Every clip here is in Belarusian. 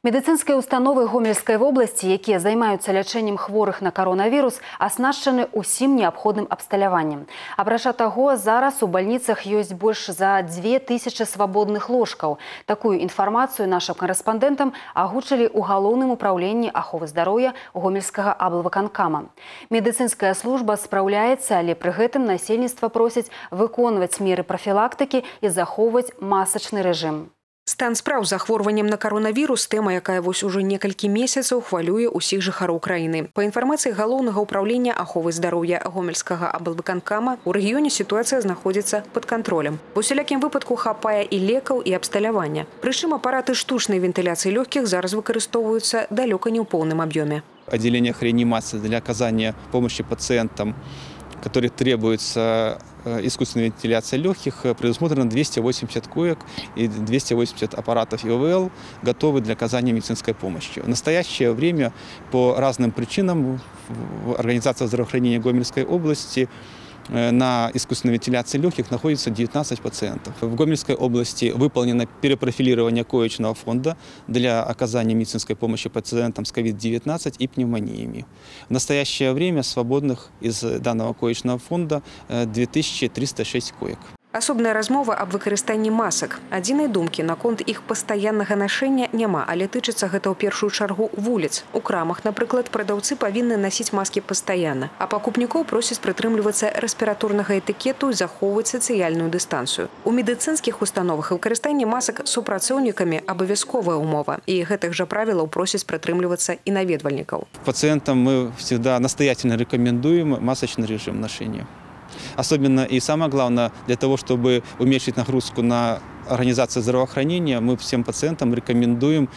Медицинскія установы Гомельской области, якія займаюцца лячэннем хворых на коронавірус, аснашчаны усім неабходным абсталяваннем. Апрача таго, зараз у больницах ёсць больш за 2000 свабодных ложкаў. Такую інфармацыю нашим корэспандэнтам агучылі ў галоўным управленні аховы здароўя Гомельскага аблвыканкама. Медыцынская служба спраўляецца, але пры гэтым насельніцтва просяць выконваць меры прафілактыкі і захоўваць масачны рэжым. Стан спраў з захворваннем на коронавірус – тэма, якая вось уже некалькі месяцаў хвалюе ўсіх жыхароў краіны. Па інфармацыі галоўнага ўправлення аховы здароўя Гомельскага аблвыканкама, у рэгіёне сітуацыя знаходзіцца пад кантролем. У усялякім выпадку хапае і лекаў, і абсталявання. Прычым апараты штучнай вентыляцыі лёгкіх зараз выкарыстоўваюцца далёка не ў поўным аб'ёме. Отделениях реанимации для оказания помощи пациентам, которые требуется искусственная вентиляция легких, предусмотрено 280 коек и 280 аппаратов ИВЛ, готовы для оказания медицинской помощи. В настоящее время по разным причинам в Организации здравоохранения Гомельской области на искусственной вентиляции легких находится 19 пациентов. В Гомельской области выполнено перепрофилирование коечного фонда для оказания медицинской помощи пациентам с COVID-19 и пневмониями. В настоящее время свободных из данного коечного фонда 2306 коек. Асобная размова аб выкарыстанні масак. Адзінай думкі наконт іх пастаяннага нашэння няма, але тычыцца гэта ў першую чаргу вуліц. У крамах, напрыклад, прадаўцы павінны насіць маскі пастаянна, а пакупнікоў просяць прытрымлівацца рэспіраторнага этыкету і захоўваць сацыяльную дыстанцыю. У медыцынскіх установах выкарыстанне масак супрацоўнікамі абавязковая умова, і гэтых жа правілаў просяць прытрымлівацца і наведвальнікаў. Пациентам мы всегда настоятельно рекомендуем масочный режим ношения. Особенно и самое главное, для того, чтобы уменьшить нагрузку на организацию здравоохранения, мы всем пациентам рекомендуем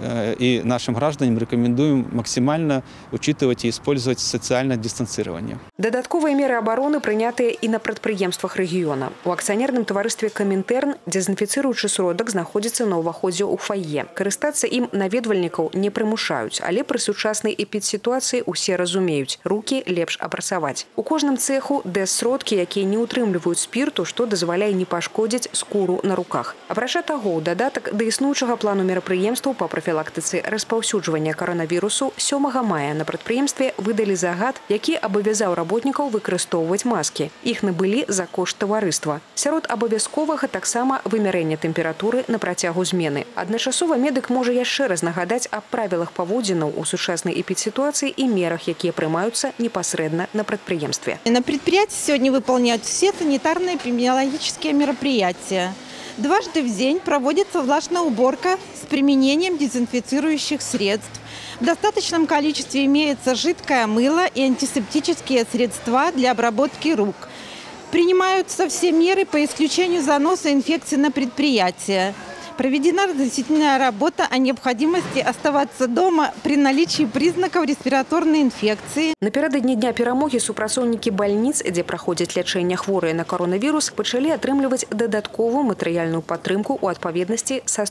и нашим гражданам рекомендуем максимально учитывать и использовать социальное дистанцирование. Дадатковыя меры абароны прынятыя і на прадпрыемствах рэгіёна. У акцыянерным таварыстве «Камінтэрн» дэзінфіцыруючы сродак знаходзіцца на ўваходзе ў фае. Карыстацца ім наведвальнікаў не прымушаюць, але пры сучаснай эпідсітуацыі усе разумеюць – рукі лепш апрацаваць. У кожным цэху дэз-сродкі, якія не ўтрымліваюць спірту, што дазваляе не пашкодзіць скуру на руках. Апрача таго, ў дадатак да існуючага плану мерапрыемстваў па прафілактыцы распаўсюджвання коронавірусу 7 мая на прадпрыемстве выдалі загад, які абавязаў работнікаў выкарыстоўваць маскі. Іх набылі за кошт таварыства. Сярод абавязковага таксама вымярэнне тэмпературы на працягу змены. Адначасова медык можа яшчэ раз нагадаць аб правілах паводзінаў у сучаснай эпідсітуацыі і мерах, якія прымаюцца непасрэдна на прадпрыемстве. На предприятии сегодня выполняют все санитарно-эпидемиологические мероприятия. Дважды в день проводится влажная уборка с применением дезинфицирующих средств. В достаточном количестве имеется жидкое мыло и антисептические средства для обработки рук. Принимаются все меры по исключению заноса инфекции на предприятие. Проведена разъяснительная работа о необходимости оставаться дома при наличии признаков респираторной инфекции. Напярэдадні дня перамогі супрацоўнікі бальніц, дзе праходзяць лячэнне хворыя на коронавірус, пачалі атрымліваць дадатковую матэрыяльную падтрымку ў адпаведнасці са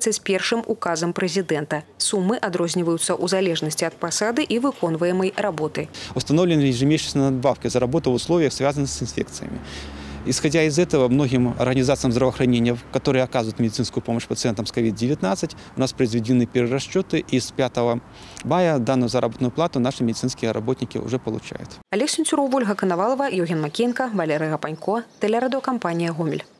131 указам прэзідэнта. Сумы адрозніваюцца ў залежнасці ад пасады і выконваемай работы. Установлены ежемесячные надбавки за работу в условиях, связанных с инфекциями. Исходя из этого, многим организациям здравоохранения, которые оказывают медицинскую помощь пациентам с COVID-19, у нас произведены перерасчеты, и с 5 мая данную заработную плату наши медицинские работники уже получают. Олег Сенцюров, Ольга Коновалова, Евген Макеенко, Валерий Гапанько, телерадиокомпания «Гомель».